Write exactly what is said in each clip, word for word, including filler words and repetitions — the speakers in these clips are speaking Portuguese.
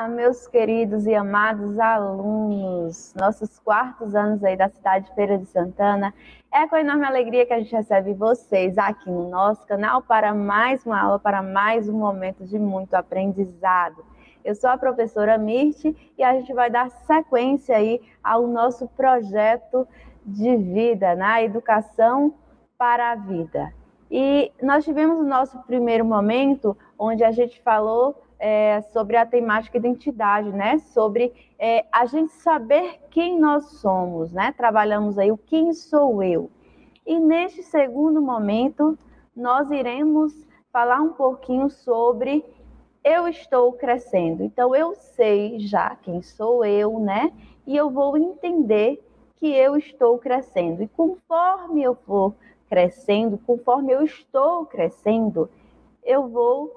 Olá, meus queridos e amados alunos, nossos quartos anos aí da cidade de Feira de Santana. É com enorme alegria que a gente recebe vocês aqui no nosso canal para mais uma aula, para mais um momento de muito aprendizado. Eu sou a professora Mirte e a gente vai dar sequência aí ao nosso projeto de vida na educação para a vida. E nós tivemos o nosso primeiro momento onde a gente falou É, sobre a temática identidade, né? Sobre é, a gente saber quem nós somos, né? Trabalhamos aí o quem sou eu. E neste segundo momento, nós iremos falar um pouquinho sobre eu estou crescendo. Então, eu sei já quem sou eu, né? E eu vou entender que eu estou crescendo. E conforme eu for crescendo, conforme eu estou crescendo, eu vou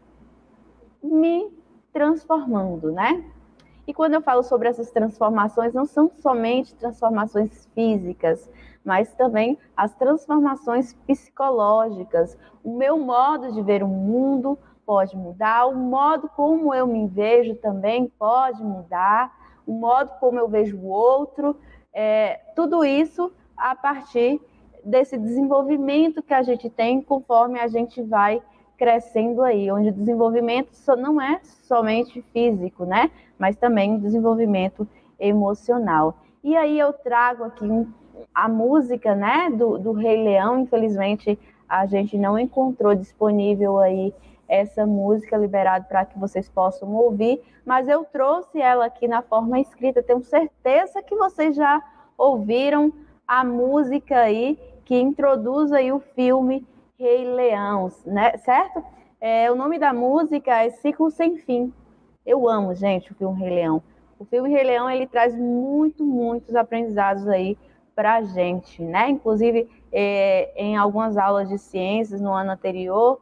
me transformando, né? E quando eu falo sobre essas transformações, não são somente transformações físicas, mas também as transformações psicológicas. O meu modo de ver o mundo pode mudar, o modo como eu me vejo também pode mudar, o modo como eu vejo o outro, é, tudo isso a partir desse desenvolvimento que a gente tem conforme a gente vai crescendo aí, onde o desenvolvimento não é somente físico, né? Mas também desenvolvimento emocional. E aí eu trago aqui um, a música, né, do, do Rei Leão. Infelizmente a gente não encontrou disponível aí essa música liberada para que vocês possam ouvir, mas eu trouxe ela aqui na forma escrita. Tenho certeza que vocês já ouviram a música aí que introduz aí o filme Rei Leão, né? Certo? É, o nome da música é Ciclo Sem Fim. Eu amo, gente, o filme Rei Leão. O filme Rei Leão, ele traz muito, muitos aprendizados aí pra gente, né? Inclusive, é, em algumas aulas de ciências no ano anterior,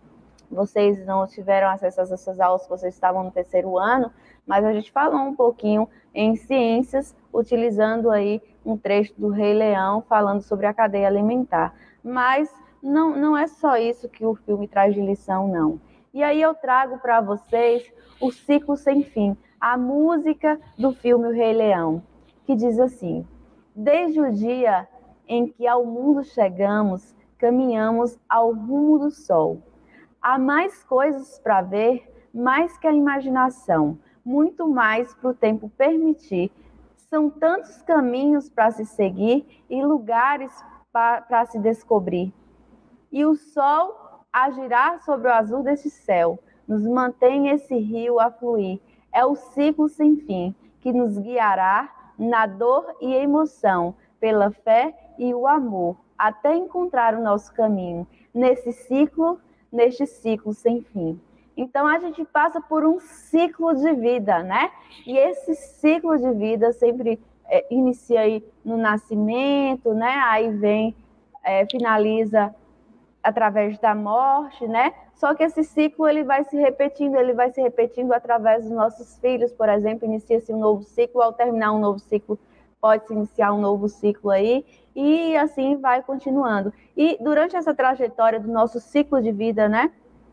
vocês não tiveram acesso a essas aulas, vocês estavam no terceiro ano, mas a gente falou um pouquinho em ciências, utilizando aí um trecho do Rei Leão, falando sobre a cadeia alimentar. Mas Não, não é só isso que o filme traz de lição, não. E aí eu trago para vocês o Ciclo Sem Fim, a música do filme O Rei Leão, que diz assim: desde o dia em que ao mundo chegamos, caminhamos ao rumo do sol. Há mais coisas para ver, mais que a imaginação, muito mais para o tempo permitir. São tantos caminhos para se seguir e lugares para se descobrir. E o sol, a girar sobre o azul deste céu, nos mantém esse rio a fluir. É o ciclo sem fim que nos guiará na dor e emoção, pela fé e o amor, até encontrar o nosso caminho, nesse ciclo, neste ciclo sem fim. Então a gente passa por um ciclo de vida, né? E esse ciclo de vida sempre é, inicia aí no nascimento, né? Aí vem, é, finaliza através da morte, né? Só que esse ciclo ele vai se repetindo, ele vai se repetindo através dos nossos filhos, por exemplo, inicia-se um novo ciclo, ao terminar um novo ciclo, pode-se iniciar um novo ciclo aí, e assim vai continuando. E durante essa trajetória do nosso ciclo de vida, né?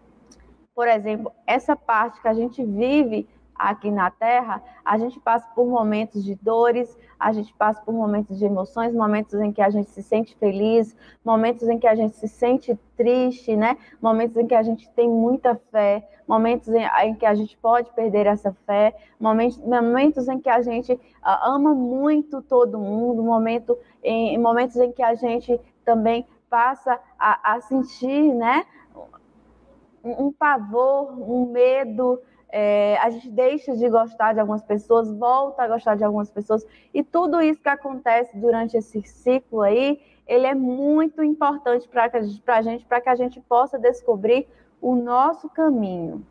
Por exemplo, essa parte que a gente vive aqui na Terra, a gente passa por momentos de dores, a gente passa por momentos de emoções, momentos em que a gente se sente feliz, momentos em que a gente se sente triste, né? Momentos em que a gente tem muita fé, momentos em, em que a gente pode perder essa fé, momentos, momentos em que a gente uh, ama muito todo mundo, momento, em, em momentos em que a gente também passa a, a sentir, né? um, um pavor, um medo. É, a gente deixa de gostar de algumas pessoas, volta a gostar de algumas pessoas, e tudo isso que acontece durante esse ciclo aí, ele é muito importante para a gente, para que a gente possa descobrir o nosso caminho.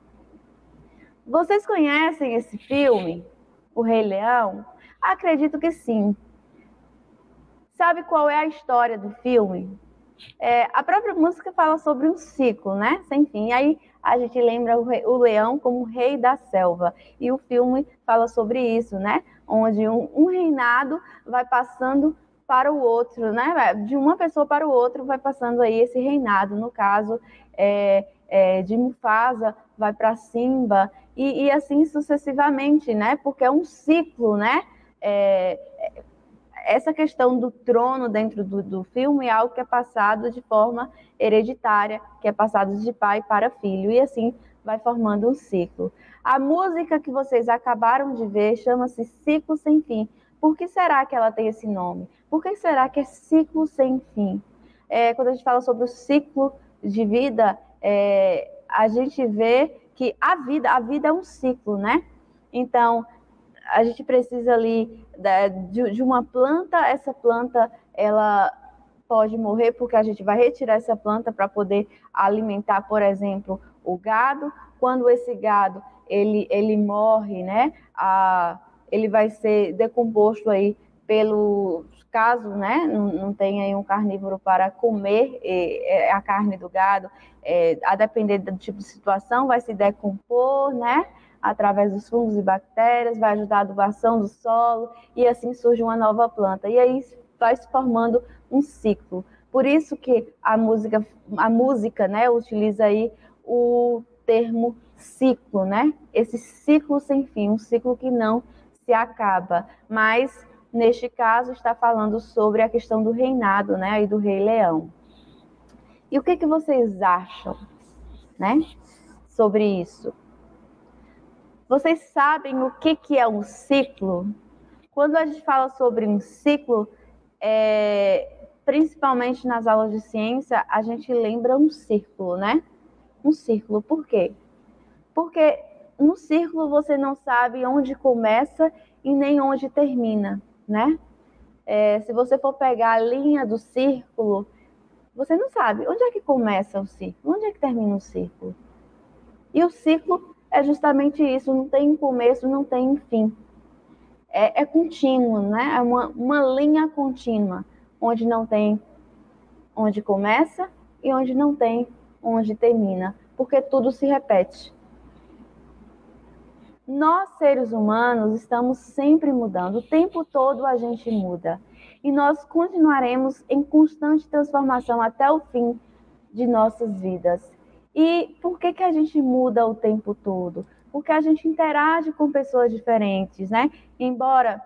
Vocês conhecem esse filme, O Rei Leão? Acredito que sim. Sabe qual é a história do filme? É, a própria música fala sobre um ciclo, né? Sem fim. E aí a gente lembra o, rei, o leão como o rei da selva. E o filme fala sobre isso, né? Onde um, um reinado vai passando para o outro, né? De uma pessoa para o outro vai passando aí esse reinado. No caso, é, é, de Mufasa vai para Simba, e, e assim sucessivamente, né? Porque é um ciclo, né? É, essa questão do trono dentro do, do filme é algo que é passado de forma hereditária, que é passado de pai para filho, e assim vai formando um ciclo. A música que vocês acabaram de ver chama-se Ciclo Sem Fim. Por que será que ela tem esse nome? Por que será que é ciclo sem fim? É, quando a gente fala sobre o ciclo de vida, é, a gente vê que a vida, a vida é um ciclo, né? Então, a gente precisa ali de, de uma planta, essa planta ela pode morrer porque a gente vai retirar essa planta para poder alimentar, por exemplo, o gado. Quando esse gado ele, ele morre, né, a, ele vai ser decomposto aí pelo caso, né, não, não tem aí um carnívoro para comer é, a carne do gado, é, a depender do tipo de situação, vai se decompor, né, através dos fungos e bactérias, vai ajudar a adubação do solo e assim surge uma nova planta. E aí vai se formando um ciclo. Por isso que a música, a música, né, utiliza aí o termo ciclo, né? Esse ciclo sem fim, um ciclo que não se acaba. Mas neste caso está falando sobre a questão do reinado, né, aí do Rei Leão. E o que que vocês acham, né, sobre isso? Vocês sabem o que, que é um ciclo? Quando a gente fala sobre um ciclo, é, principalmente nas aulas de ciência, a gente lembra um círculo, né? Um círculo, por quê? Porque no círculo você não sabe onde começa e nem onde termina, né? É, se você for pegar a linha do círculo, você não sabe onde é que começa o círculo, onde é que termina o círculo. E o ciclo é justamente isso, não tem começo, não tem fim. É, é contínuo, né? É uma, uma linha contínua, onde não tem onde começa e onde não tem onde termina, porque tudo se repete. Nós, seres humanos, estamos sempre mudando, o tempo todo a gente muda. E nós continuaremos em constante transformação até o fim de nossas vidas. E por que que a gente muda o tempo todo? Porque a gente interage com pessoas diferentes, né? Embora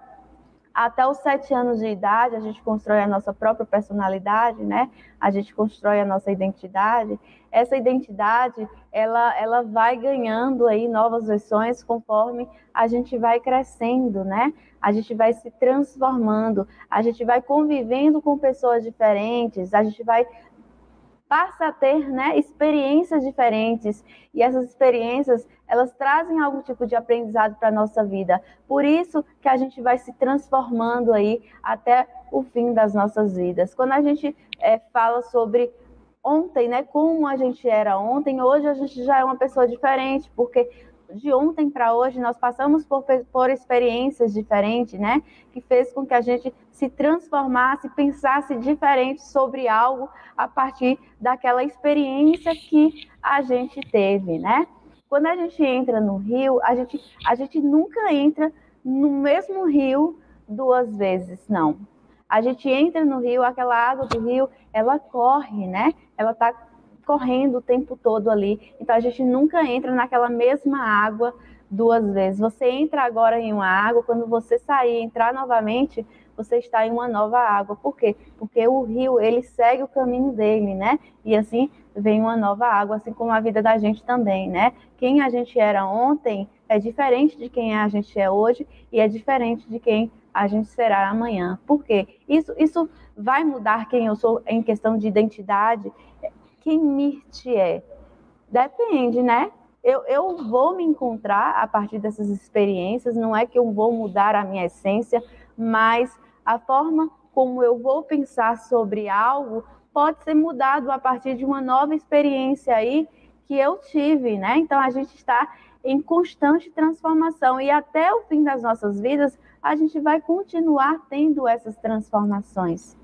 até os sete anos de idade a gente constrói a nossa própria personalidade, né? A gente constrói a nossa identidade. Essa identidade, ela, ela vai ganhando aí novas versões conforme a gente vai crescendo, né? A gente vai se transformando, a gente vai convivendo com pessoas diferentes, a gente vai passa a ter, né, experiências diferentes, e essas experiências, elas trazem algum tipo de aprendizado para a nossa vida. Por isso que a gente vai se transformando aí até o fim das nossas vidas. Quando a gente é, fala sobre ontem, né, como a gente era ontem, hoje a gente já é uma pessoa diferente, porque de ontem para hoje nós passamos por, por experiências diferentes, né, que fez com que a gente se transformasse, pensasse diferente sobre algo a partir daquela experiência que a gente teve, né? Quando a gente entra no rio, a gente, a gente nunca entra no mesmo rio duas vezes, não. A gente entra no rio, aquela água do rio, ela corre, né? Ela está correndo o tempo todo ali. Então a gente nunca entra naquela mesma água duas vezes. Você entra agora em uma água, quando você sair e entrar novamente, você está em uma nova água. Por quê? Porque o rio, ele segue o caminho dele, né? E assim vem uma nova água, assim como a vida da gente também, né? Quem a gente era ontem é diferente de quem a gente é hoje e é diferente de quem a gente será amanhã. Por quê? Isso, isso vai mudar quem eu sou em questão de identidade. Quem Mirth é? Depende, né? Eu, eu vou me encontrar a partir dessas experiências, não é que eu vou mudar a minha essência, mas a forma como eu vou pensar sobre algo pode ser mudado a partir de uma nova experiência aí que eu tive, né? Então a gente está em constante transformação e até o fim das nossas vidas a gente vai continuar tendo essas transformações.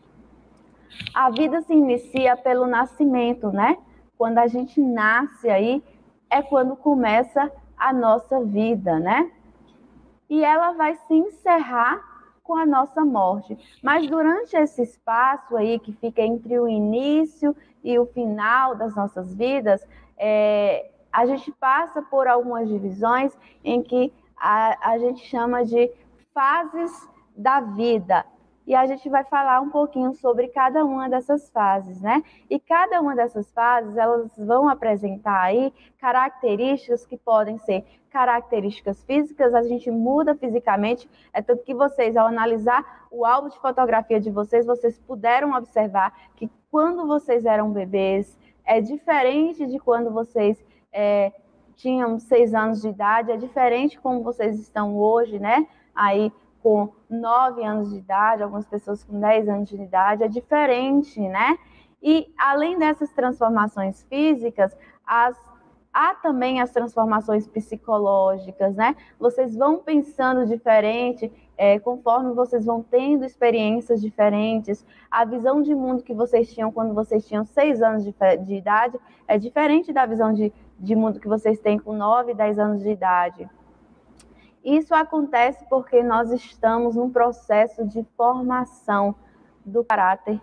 A vida se inicia pelo nascimento, né? Quando a gente nasce aí, é quando começa a nossa vida, né? E ela vai se encerrar com a nossa morte. Mas durante esse espaço aí que fica entre o início e o final das nossas vidas, é, a gente passa por algumas divisões em que a, a gente chama de fases da vida. E a gente vai falar um pouquinho sobre cada uma dessas fases, né? E cada uma dessas fases, elas vão apresentar aí características que podem ser características físicas, a gente muda fisicamente, é tanto que vocês, ao analisar o álbum de fotografia de vocês, vocês puderam observar que quando vocês eram bebês, é diferente de quando vocês é, tinham seis anos de idade, é diferente como vocês estão hoje, né? Aí, com nove anos de idade, algumas pessoas com dez anos de idade, é diferente, né? E além dessas transformações físicas, as, há também as transformações psicológicas, né? Vocês vão pensando diferente, é, conforme vocês vão tendo experiências diferentes. A visão de mundo que vocês tinham quando vocês tinham seis anos de, de idade é diferente da visão de, de mundo que vocês têm com nove, dez anos de idade. Isso acontece porque nós estamos num processo de formação do caráter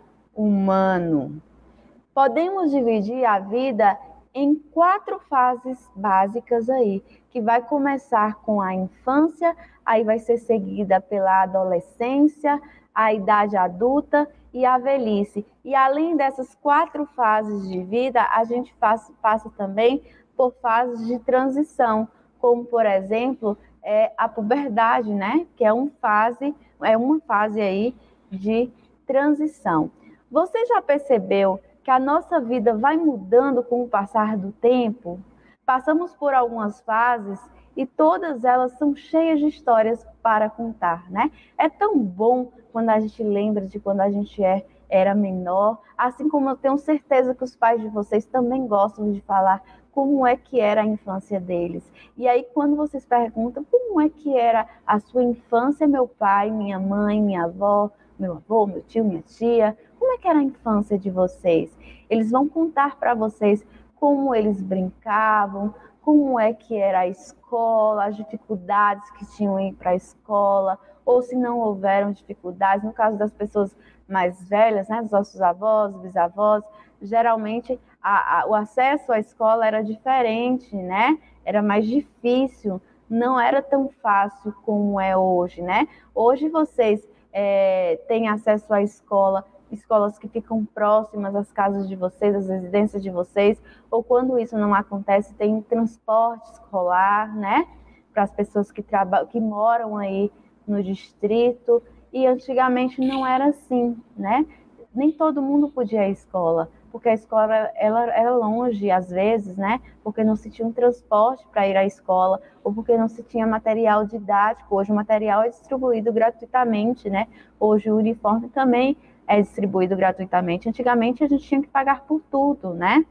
humano. Podemos dividir a vida em quatro fases básicas aí, que vai começar com a infância, aí vai ser seguida pela adolescência, a idade adulta e a velhice. E além dessas quatro fases de vida, a gente passa, passa também por fases de transição, como, por exemplo, é a puberdade, né? Que é, um fase, é uma fase aí de transição. Você já percebeu que a nossa vida vai mudando com o passar do tempo? Passamos por algumas fases e todas elas são cheias de histórias para contar, né? É tão bom quando a gente lembra de quando a gente é, era menor, assim como eu tenho certeza que os pais de vocês também gostam de falar como é que era a infância deles. E aí, quando vocês perguntam como é que era a sua infância, meu pai, minha mãe, minha avó, meu avô, meu tio, minha tia, como é que era a infância de vocês? Eles vão contar para vocês como eles brincavam, como é que era a escola, as dificuldades que tinham em ir para a escola, ou se não houveram dificuldades, no caso das pessoas mais velhas, né, dos nossos avós, bisavós, geralmente a, a, o acesso à escola era diferente, né? Era mais difícil, não era tão fácil como é hoje, né? Hoje vocês é, têm acesso à escola, escolas que ficam próximas às casas de vocês, às residências de vocês, ou quando isso não acontece, tem transporte escolar, né? Para as pessoas que, trabalham, que moram aí no distrito, e antigamente não era assim, né? Nem todo mundo podia ir à escola, porque a escola ela era longe às vezes, né? Porque não se tinha um transporte para ir à escola, ou porque não se tinha material didático. Hoje o material é distribuído gratuitamente, né? Hoje o uniforme também é distribuído gratuitamente. Antigamente a gente tinha que pagar por tudo, né?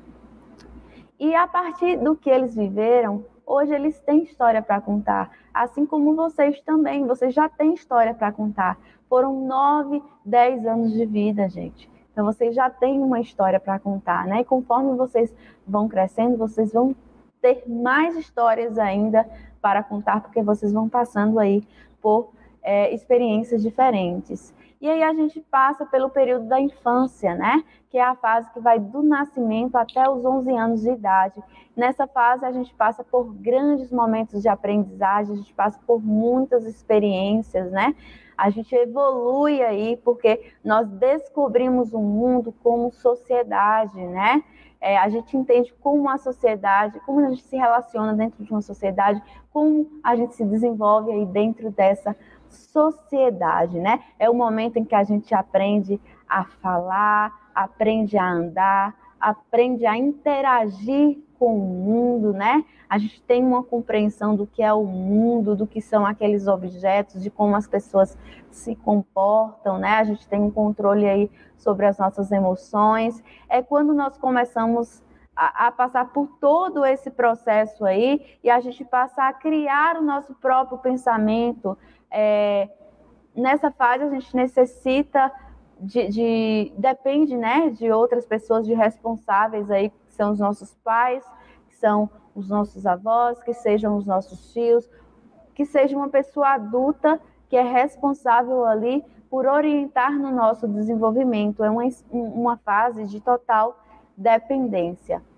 E a partir do que eles viveram, hoje eles têm história para contar, assim como vocês também, vocês já têm história para contar. Foram nove, dez anos de vida, gente. Então vocês já têm uma história para contar, né? E conforme vocês vão crescendo, vocês vão ter mais histórias ainda para contar, porque vocês vão passando aí por é, experiências diferentes. E aí a gente passa pelo período da infância, né? Que é a fase que vai do nascimento até os onze anos de idade. Nessa fase a gente passa por grandes momentos de aprendizagem, a gente passa por muitas experiências, né? A gente evolui aí porque nós descobrimos o mundo como sociedade, né? É, a gente entende como a sociedade, como a gente se relaciona dentro de uma sociedade, como a gente se desenvolve aí dentro dessa sociedade, né? É o momento em que a gente aprende a falar, aprende a andar, aprende a interagir com o mundo, né? A gente tem uma compreensão do que é o mundo, do que são aqueles objetos, de como as pessoas se comportam, né? A gente tem um controle aí sobre as nossas emoções. É quando nós começamos a, a passar por todo esse processo aí e a gente passa a criar o nosso próprio pensamento. É, nessa fase a gente necessita de, de depende, né, de outras pessoas, de responsáveis aí, que são os nossos pais, que são os nossos avós, que sejam os nossos tios, que seja uma pessoa adulta que é responsável ali por orientar no nosso desenvolvimento. É uma, uma fase de total dependência.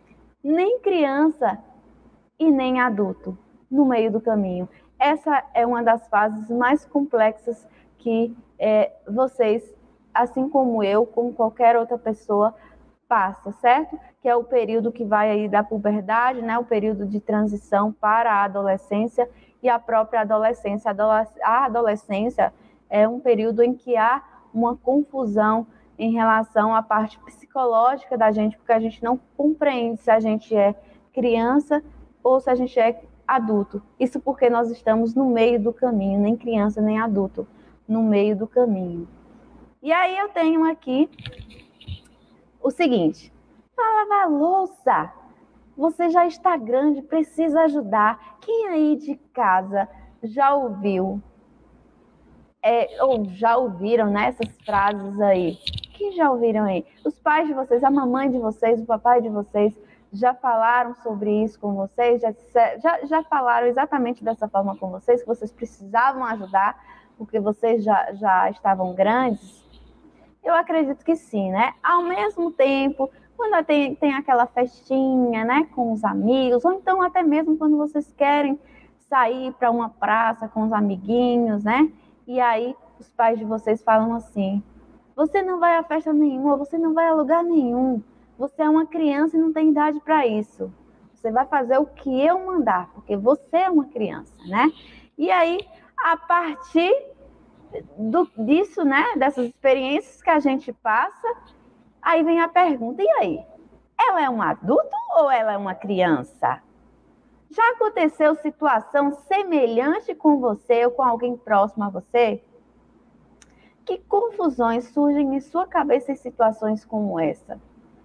nem criança e nem adulto no meio do caminho. Essa é uma das fases mais complexas que é, vocês, assim como eu, como qualquer outra pessoa, passa, certo? Que é o período que vai aí da puberdade, né? O período de transição para a adolescência e a própria adolescência. A adolescência é um período em que há uma confusão em relação à parte psicológica da gente, porque a gente não compreende se a gente é criança ou se a gente é adulto. Isso porque nós estamos no meio do caminho, nem criança nem adulto, no meio do caminho. E aí eu tenho aqui o seguinte: para lavar louça, você já está grande, precisa ajudar. Quem aí de casa já ouviu, é, ou já ouviram, né, essas frases aí? Quem já ouviram aí? Os pais de vocês, a mamãe de vocês, o papai de vocês já falaram sobre isso com vocês? Já, já, já falaram exatamente dessa forma com vocês, que vocês precisavam ajudar porque vocês já, já estavam grandes? Eu acredito que sim, né? Ao mesmo tempo, quando tem, tem aquela festinha, né, com os amigos, ou então até mesmo quando vocês querem sair para uma praça com os amiguinhos, né? E aí os pais de vocês falam assim: você não vai a festa nenhuma, você não vai a lugar nenhum, você é uma criança e não tem idade para isso. Você vai fazer o que eu mandar, porque você é uma criança, né? E aí, a partir Do, disso, né, dessas experiências que a gente passa, aí vem a pergunta: e aí? Ela é um adulto ou ela é uma criança? Já aconteceu situação semelhante com você ou com alguém próximo a você? Que confusões surgem em sua cabeça em situações como essa?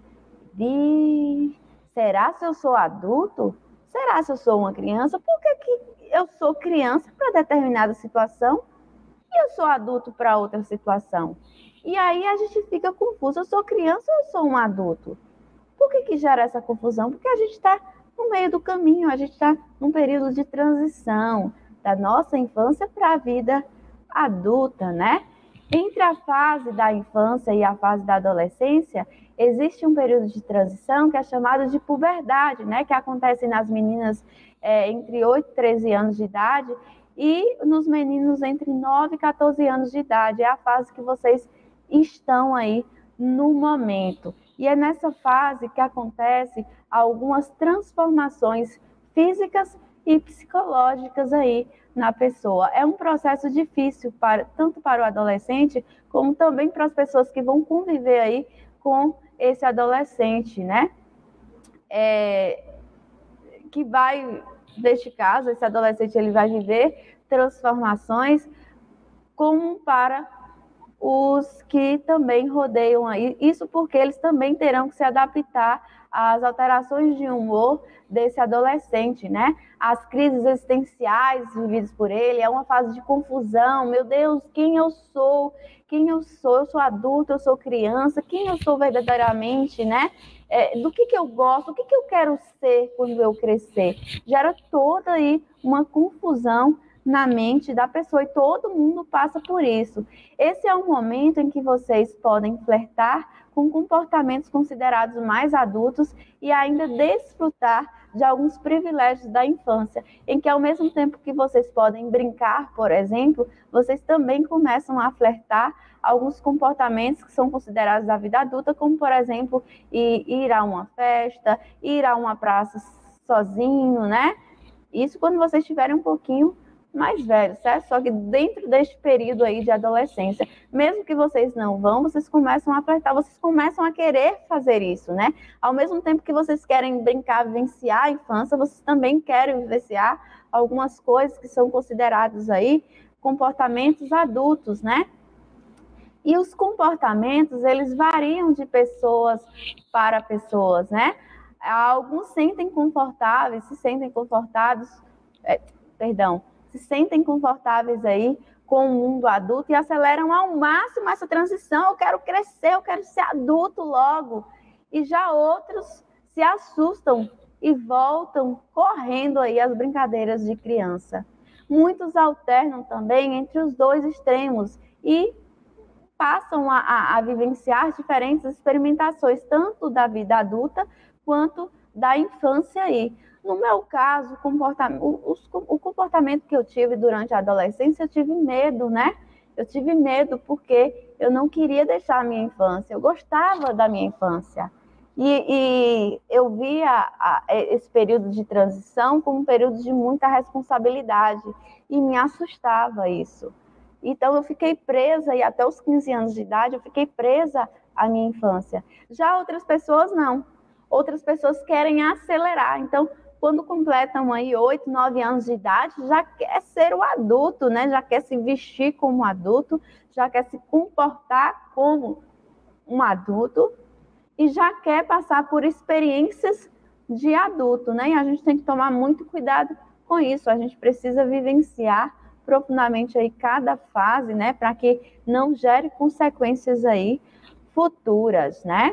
De será se eu sou adulto? Será se eu sou uma criança? Por que, que eu sou criança para determinada situação e eu sou adulto para outra situação? E aí a gente fica confuso: eu sou criança ou eu sou um adulto? Por que que gera essa confusão? Porque a gente está no meio do caminho, a gente está num período de transição da nossa infância para a vida adulta, né? Entre a fase da infância e a fase da adolescência, existe um período de transição que é chamado de puberdade, né? Que acontece nas meninas é, entre oito e treze anos de idade e nos meninos entre nove e quatorze anos de idade. É a fase que vocês estão aí no momento. E é nessa fase que acontecem algumas transformações físicas e psicológicas aí na pessoa. É um processo difícil para, tanto para o adolescente, como também para as pessoas que vão conviver aí com esse adolescente, né? É, que vai, neste caso, esse adolescente ele vai viver transformações como para os que também rodeiam aí. Isso porque eles também terão que se adaptar às alterações de humor desse adolescente, né? As crises existenciais vividas por ele, é uma fase de confusão. Meu Deus, quem eu sou? Quem eu sou? Eu sou adulto, eu sou criança, quem eu sou verdadeiramente, né? É, do que, que eu gosto, o que, que eu quero ser quando eu crescer? Gera toda aí uma confusão na mente da pessoa e todo mundo passa por isso. Esse é um momento em que vocês podem flertar com comportamentos considerados mais adultos e ainda desfrutar de alguns privilégios da infância, em que ao mesmo tempo que vocês podem brincar, por exemplo, vocês também começam a flertar alguns comportamentos que são considerados da vida adulta, como por exemplo, ir a uma festa, ir a uma praça sozinho, né? Isso quando vocês estiverem um pouquinho mais velhos, certo? Só que dentro deste período aí de adolescência, mesmo que vocês não vão, vocês começam a flertar, vocês começam a querer fazer isso, né? Ao mesmo tempo que vocês querem brincar, vivenciar a infância, vocês também querem vivenciar algumas coisas que são consideradas aí comportamentos adultos, né? E os comportamentos, eles variam de pessoas para pessoas, né? Alguns sentem confortáveis, se sentem confortáveis, é, perdão, se sentem confortáveis aí com o mundo adulto e aceleram ao máximo essa transição. Eu quero crescer, eu quero ser adulto logo. E já outros se assustam e voltam correndo aí às brincadeiras de criança. Muitos alternam também entre os dois extremos e passam a, a, a vivenciar diferentes experimentações, tanto da vida adulta quanto da infância aí. No meu caso, o comportamento, o, o comportamento que eu tive durante a adolescência, eu tive medo, né? Eu tive medo porque eu não queria deixar a minha infância, eu gostava da minha infância. E, e eu via a, esse período de transição como um período de muita responsabilidade e me assustava isso. Então eu fiquei presa, e até os quinze anos de idade eu fiquei presa à minha infância. Já outras pessoas não. Outras pessoas querem acelerar. Então, quando completam aí oito, nove anos de idade, já quer ser o adulto, né? Já quer se vestir como adulto, já quer se comportar como um adulto e já quer passar por experiências de adulto, né? E a gente tem que tomar muito cuidado com isso. A gente precisa vivenciar profundamente aí cada fase, né? Para que não gere consequências aí futuras, né?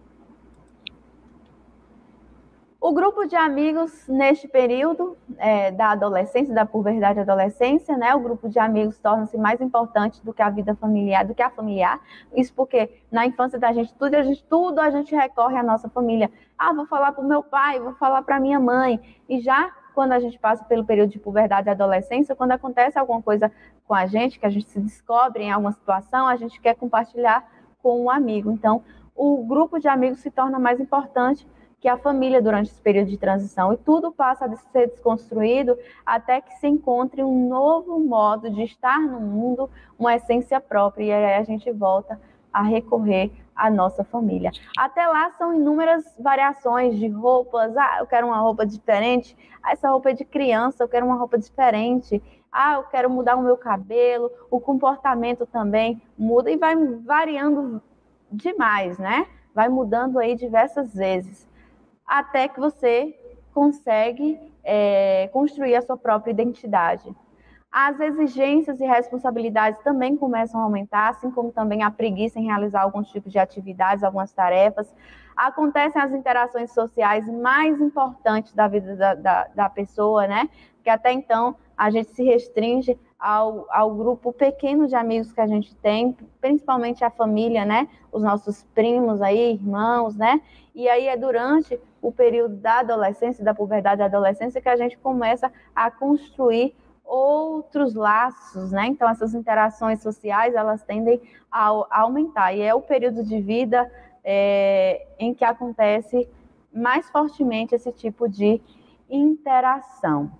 O grupo de amigos neste período é, da adolescência, da puberdade e adolescência, né? O grupo de amigos torna-se mais importante do que a vida familiar, do que a familiar. Isso porque na infância da gente, tudo a gente, tudo a gente recorre à nossa família. Ah, vou falar para o meu pai, vou falar para minha mãe. E já quando a gente passa pelo período de puberdade e adolescência, quando acontece alguma coisa com a gente, que a gente se descobre em alguma situação, a gente quer compartilhar com um amigo. Então, o grupo de amigos se torna mais importante que a família durante esse período de transição, e tudo passa a ser desconstruído até que se encontre um novo modo de estar no mundo, uma essência própria, e aí a gente volta a recorrer à nossa família. Até lá são inúmeras variações de roupas. Ah, eu quero uma roupa diferente. Ah, essa roupa é de criança, eu quero uma roupa diferente. Ah, eu quero mudar o meu cabelo. O comportamento também muda e vai variando demais, né? Vai mudando aí diversas vezes, até que você consegue é, construir a sua própria identidade. As exigências e responsabilidades também começam a aumentar, assim como também a preguiça em realizar alguns tipos de atividades, algumas tarefas. Acontecem as interações sociais mais importantes da vida da, da, da pessoa, né? Que até então a gente se restringe ao, ao grupo pequeno de amigos que a gente tem, principalmente a família, né? Os nossos primos aí, irmãos, né? E aí é durante o período da adolescência, da puberdade e adolescência, que a gente começa a construir outros laços, né? Então, essas interações sociais, elas tendem a, a aumentar. E é o período de vida é, em que acontece mais fortemente esse tipo de interação.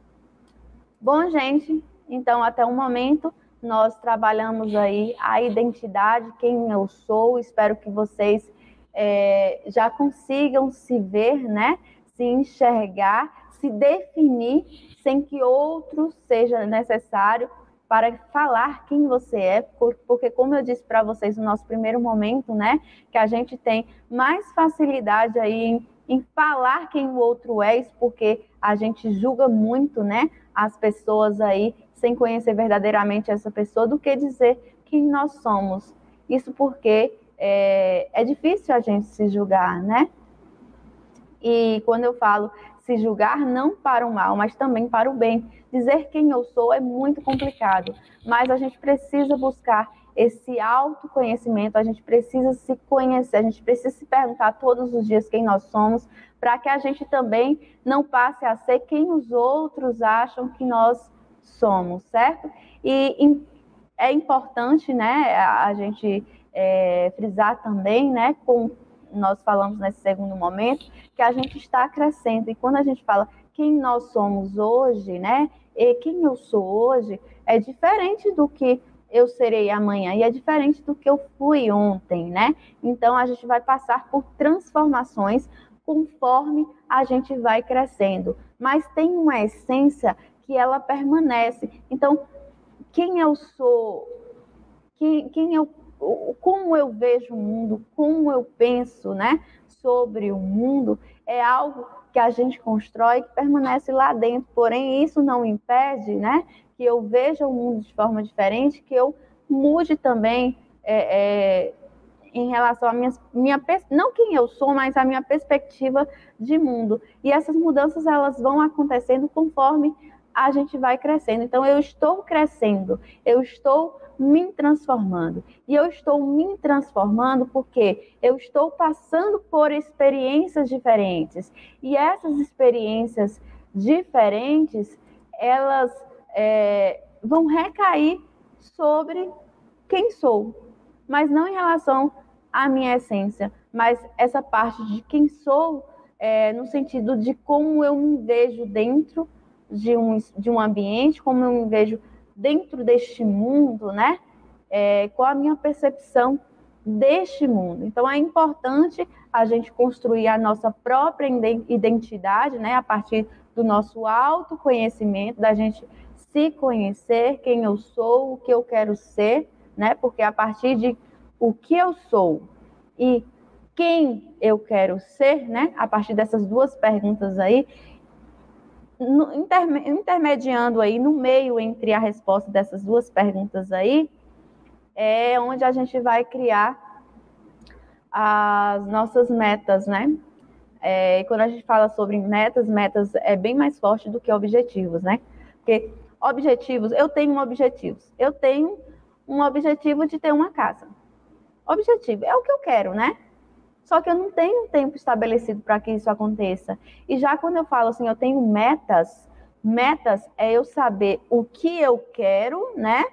Bom, gente, então, até o momento, nós trabalhamos aí a identidade, quem eu sou. Espero que vocês é, já consigam se ver, né? Se enxergar, se definir, sem que outro seja necessário para falar quem você é, porque como eu disse para vocês no nosso primeiro momento, né, que a gente tem mais facilidade aí em, em falar quem o outro é, isso porque a gente julga muito, né, as pessoas aí sem conhecer verdadeiramente essa pessoa, do que dizer quem nós somos. Isso porque é, é difícil a gente se julgar, né? E quando eu falo se julgar, não para o mal, mas também para o bem. Dizer quem eu sou é muito complicado, mas a gente precisa buscar esse autoconhecimento, a gente precisa se conhecer, a gente precisa se perguntar todos os dias quem nós somos, para que a gente também não passe a ser quem os outros acham que nós somos, certo? E é importante, né, a gente é, frisar também, né, com nós falamos nesse segundo momento, que a gente está crescendo. E quando a gente fala quem nós somos hoje, né? E quem eu sou hoje, é diferente do que eu serei amanhã. E é diferente do que eu fui ontem, né? Então, a gente vai passar por transformações conforme a gente vai crescendo. Mas tem uma essência que ela permanece. Então, quem eu sou, quem, quem eu como eu vejo o mundo, como eu penso, né, sobre o mundo, é algo que a gente constrói, que permanece lá dentro. Porém, isso não impede, né, que eu veja o mundo de forma diferente, que eu mude também é, é, em relação à minha, minha, não quem eu sou, mas a minha perspectiva de mundo. E essas mudanças, elas vão acontecendo conforme a gente vai crescendo. Então, eu estou crescendo, eu estou me transformando. E eu estou me transformando porque eu estou passando por experiências diferentes. E essas experiências diferentes, elas é, vão recair sobre quem sou, mas não em relação à minha essência, mas essa parte de quem sou, é, no sentido de como eu me vejo dentro de um, de um ambiente, como eu me vejo dentro deste mundo, né? É, qual a minha percepção deste mundo. Então, é importante a gente construir a nossa própria identidade, né? A partir do nosso autoconhecimento, da gente se conhecer, quem eu sou, o que eu quero ser, né? Porque a partir de o que eu sou e quem eu quero ser, né? A partir dessas duas perguntas aí, no, interme, intermediando aí no meio entre a resposta dessas duas perguntas aí, é onde a gente vai criar as nossas metas, né? É, quando a gente fala sobre metas, metas é bem mais forte do que objetivos, né? Porque objetivos, eu tenho objetivos. Eu tenho um objetivo de ter uma casa. Objetivo é o que eu quero, né? Só que eu não tenho um tempo estabelecido para que isso aconteça. E já quando eu falo assim, eu tenho metas, metas é eu saber o que eu quero, né?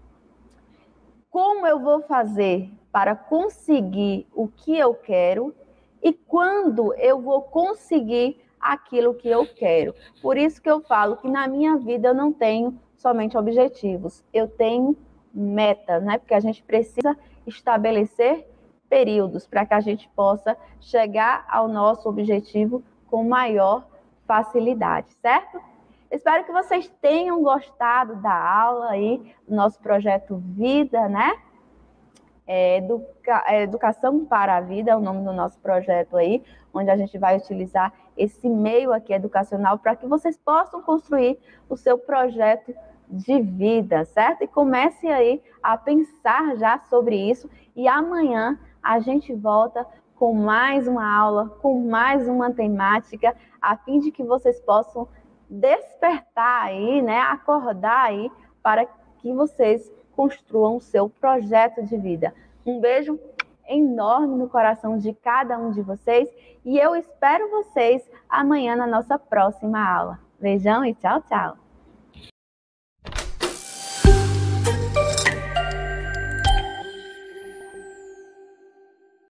Como eu vou fazer para conseguir o que eu quero e quando eu vou conseguir aquilo que eu quero. Por isso que eu falo que na minha vida eu não tenho somente objetivos, eu tenho metas, né? Porque a gente precisa estabelecer períodos para que a gente possa chegar ao nosso objetivo com maior facilidade, certo? Espero que vocês tenham gostado da aula aí, do nosso projeto Vida, né? É, Educa... é, Educação para a Vida é o nome do nosso projeto aí, onde a gente vai utilizar esse meio aqui educacional para que vocês possam construir o seu projeto de vida, certo? E comece aí a pensar já sobre isso e amanhã a gente volta com mais uma aula, com mais uma temática, a fim de que vocês possam despertar aí, né, acordar aí para que vocês construam o seu projeto de vida. Um beijo enorme no coração de cada um de vocês e eu espero vocês amanhã na nossa próxima aula. Beijão e tchau, tchau!